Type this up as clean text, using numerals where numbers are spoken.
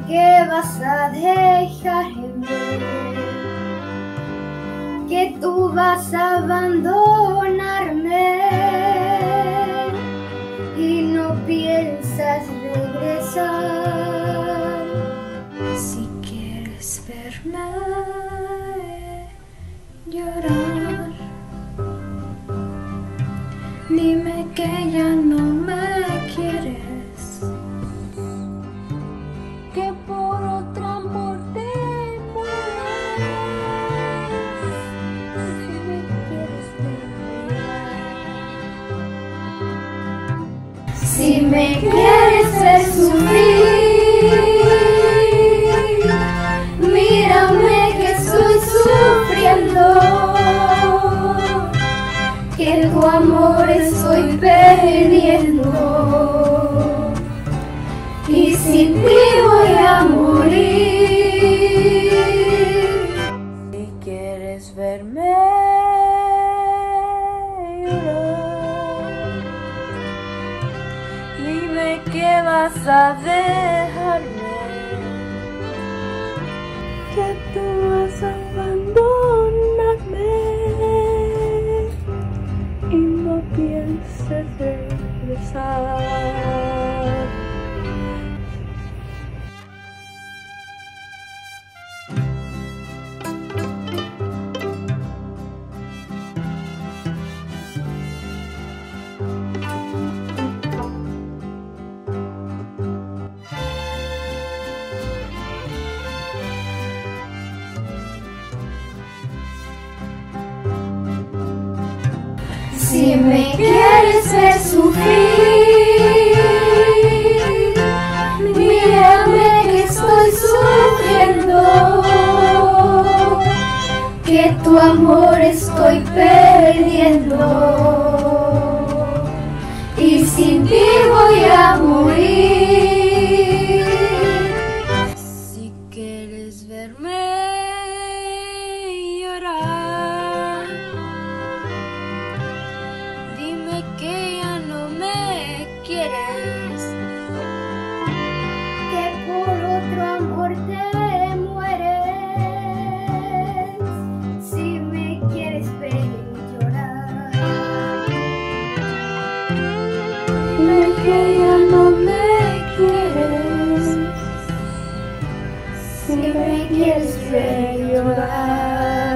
que vas a dejarme, que tú vas a abandonarme y no piensas regresar. Si quieres verme llorar, dime que ya no me quieres, que por otro amor te mueres. Si me quieres ver, si me quieres ver sufrir, mírame que estoy sufriendo, que tu amor estoy perdiendo y sin ti voy a morir. Si quieres verme llorar, dime que vas a dejarme, que tú vas a abandonarme y no pienses regresar. Si me quieres ver sufrir, mírame que estoy sufriendo, que tu amor estoy perdiendo y sin ti voy a morir. Si quieres verme llorar, dime que ya no me quieres, que por otro amor te mueres. Si me quieres ver llorar, dime que ya no me quieres, si me quieres ver llorar.